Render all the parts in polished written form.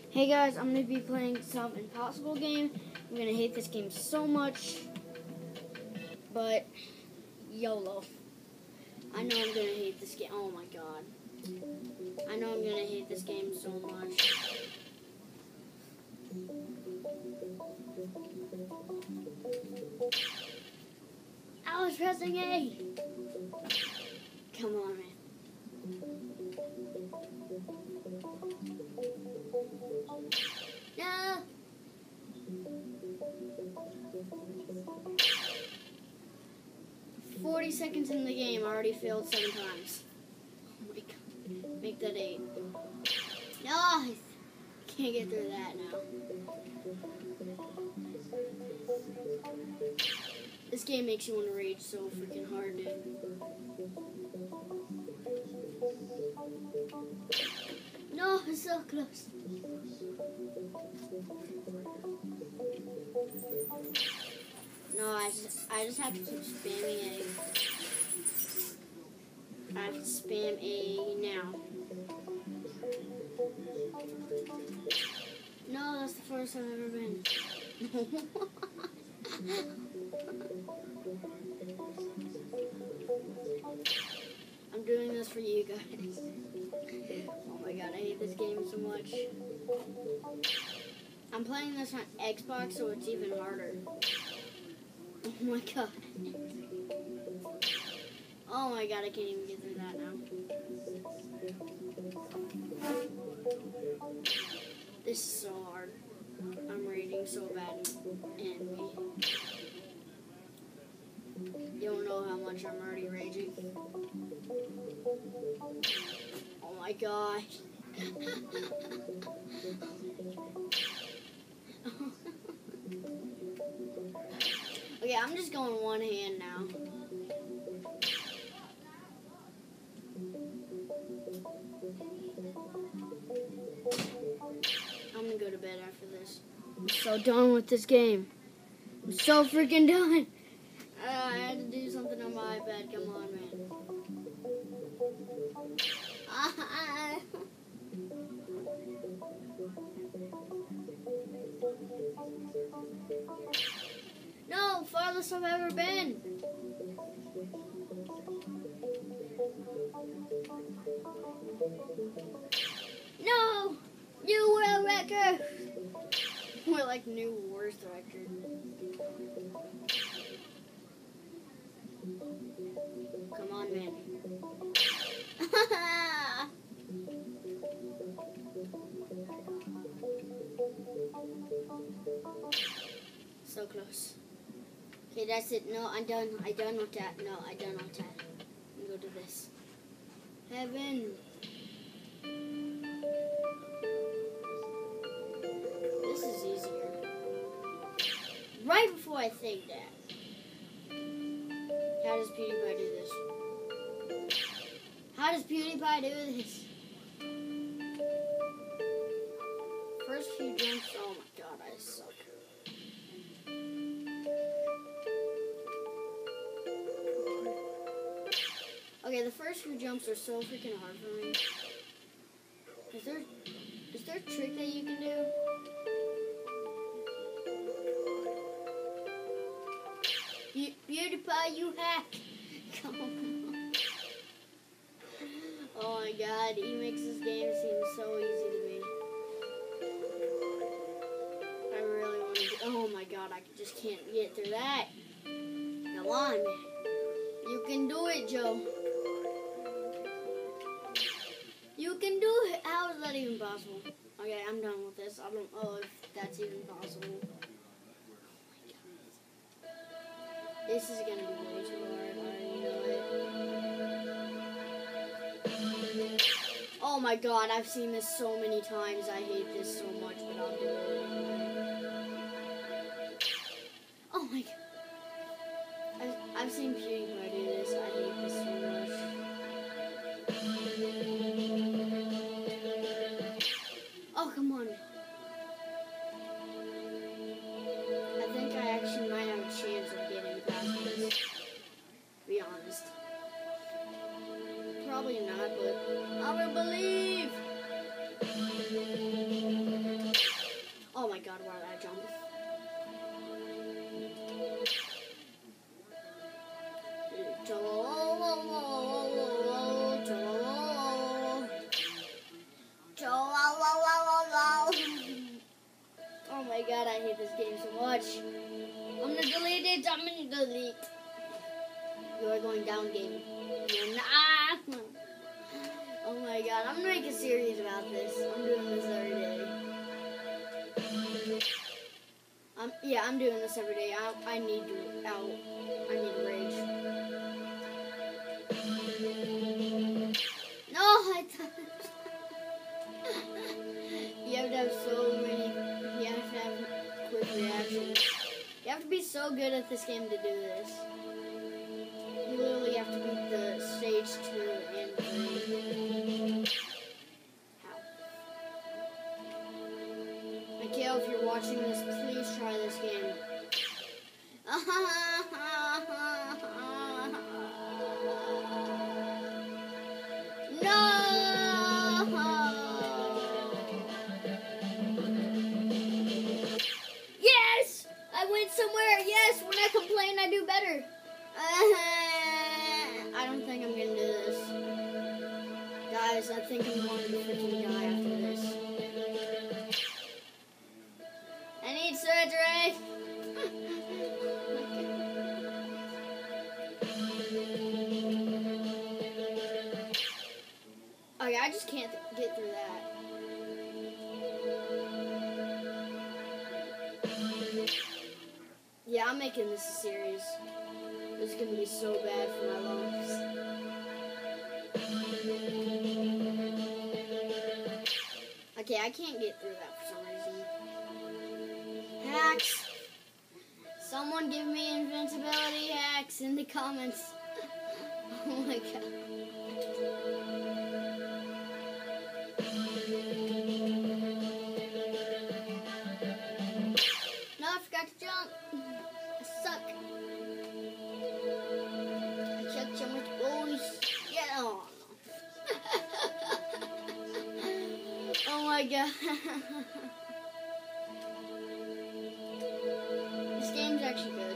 Hey guys, I'm going to be playing some Impossible game. I'm going to hate this game so much, but YOLO. I know I'm going to hate this game. Oh my god. I know I'm going to hate this game so much. I was pressing A. Come on, man. No. 40 seconds in the game, I already failed 7 times. Oh my god. Make that 8. No, I can't get through that now. This game makes you want to rage so freaking hard, dude. No, it's so close. No, I just have to keep spamming A. I have to spam A now. No, that's the first I've ever been. I'm doing this for you guys. Oh my god, I hate this game so much. I'm playing this on Xbox, so it's even harder. Oh my god. Oh my god, I can't even get through that now. This is so hard. I'm raging so bad in me. You don't know how much I'm already raging. Oh my god. Okay, I'm just going one hand now. I'm gonna go to bed after this. I'm so done with this game. I'm so freaking done. I had to do something on my iPad. Come on, man. No, farthest I've ever been. No, new world record. More like new worst record. Come on, man. So close. Okay, that's it. No, I'm done. I'm done with that. No, I'm done with that. I'm gonna go to this. Heaven. This is easier. Right before I think that. How does PewDiePie do this? How does PewDiePie do this? First few jumps. Oh my god, I suck. Okay, the first few jumps are so freaking hard for me. Is there a trick that you can do? PewDiePie, you hack! Come on. Oh my god, he makes this game seem so easy to me. I really want to do. Oh my god, I just can't get through that. Come on, man. You can do it, Joe. You can do it. How is that even possible? Okay, I'm done with this. I don't know if that's even possible. This is gonna be way too hard. I already know it. Oh my god, I've seen this so many times. I hate this so much, but I'll do it. Oh my god. I've seen PewDiePie do this. I hate this so much. Oh, come on. I think I actually might have a chance of getting past this. To be honest. Probably not, but I will believe. my god, I hate this game so much. I'm gonna delete it. I'm gonna delete. You are going down, game. You're not. Oh my god, I'm gonna make a series about this. I'm doing this every day. Yeah, I'm doing this every day. I need to out. I need to rage. No, I thought. You have to have so many. You have to have quick reactions. You have to be so good at this game to do this. You literally have to beat the stage 2 and 3. How? Mikhail, if you're watching this, please try this game. No! Yes! I went somewhere. Yes, when I complain, I do better. I don't think I'm gonna do this. Guys, I think I'm going to freaking die after this. I need surgery. Okay, I just can't get through that. Yeah, I'm making this a series. This is gonna be so bad for my lungs. Okay, I can't get through that for some reason. Hacks! Someone give me invincibility hacks in the comments. Oh my god. No, I forgot to jump. I suck. I chuck so much boys. Yeah, oh no. Oh my god. This game's actually good.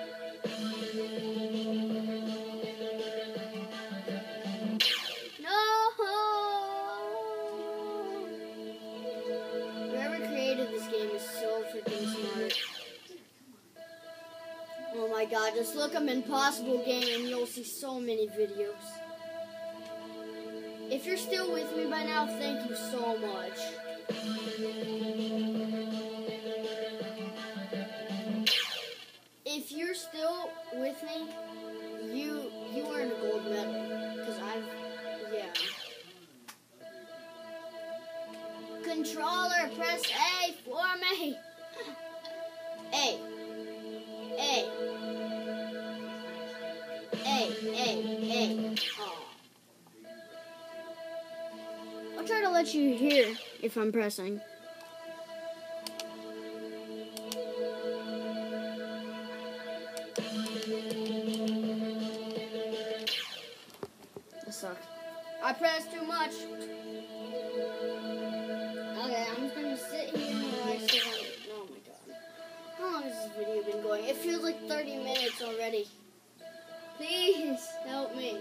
No! Whoever created this game is so freaking smart. Oh my god, just look up Impossible Game and you'll see so many videos. If you're still with me by now, thank you so much. If you're still with me, you earned a gold medal. Because yeah. Controller, press A for me. A. A. Aw. I'll try to let you hear if I'm pressing. This sucks. I pressed too much. Okay, I'm just gonna sit here and I sit on. Oh my god. How long has this video been going? It feels like 30 minutes already. Please help me.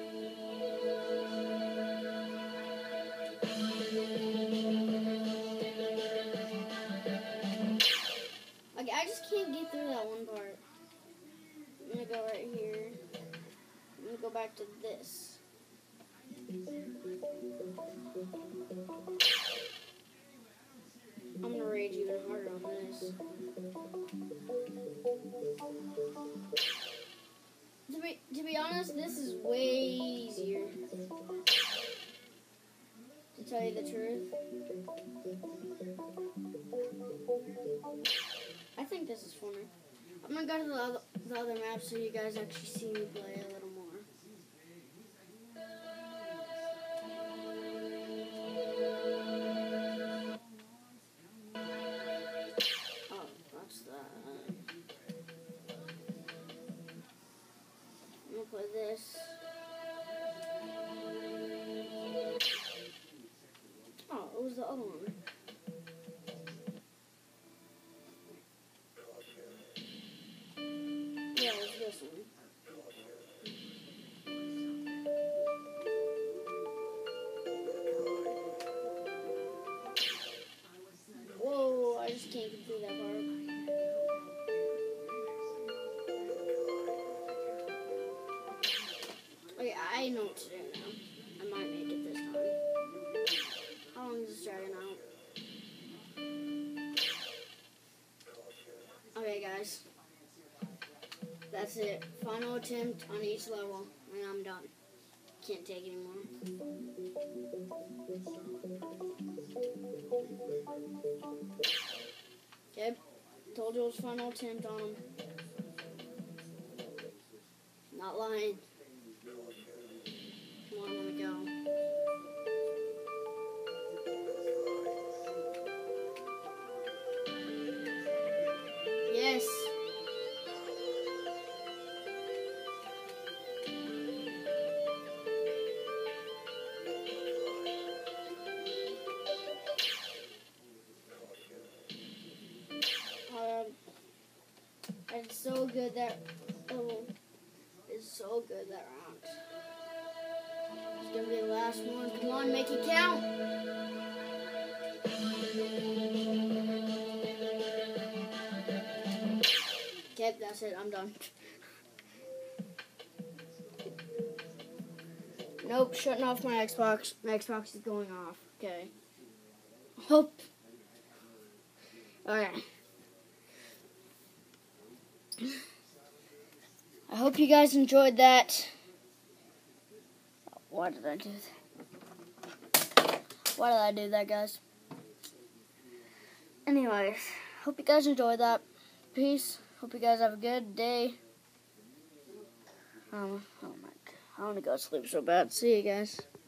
Okay, I just can't get through that one part. I'm gonna go right here. I'm gonna go back to this. I'm gonna rage even harder on this. To be honest, this is way easier. To tell you the truth. I think this is funner. I'm gonna go to the other map so you guys actually see me play a little more. Oh, that's that. I'm gonna play this. Oh, it was the other one. Yeah, it was this one. make it through that part. Okay, I know what to do now. I might make it this time. How long is this dragging out? Okay, guys. That's it. Final attempt on each level, and I'm done. Can't take anymore. Okay, told you it was final attempt on him. Not lying. Come on, let me go. Yes. It's so good that it's so good that round. It's gonna be the last one. Come on, make it count. Okay, that's it. I'm done. Nope, shutting off my Xbox. My Xbox is going off. Okay. Hope. Alright. I hope you guys enjoyed that. Why did I do that? Why did I do that, guys? Anyways, hope you guys enjoyed that. Peace. Hope you guys have a good day. Oh my God. I want to go to sleep so bad. See you guys.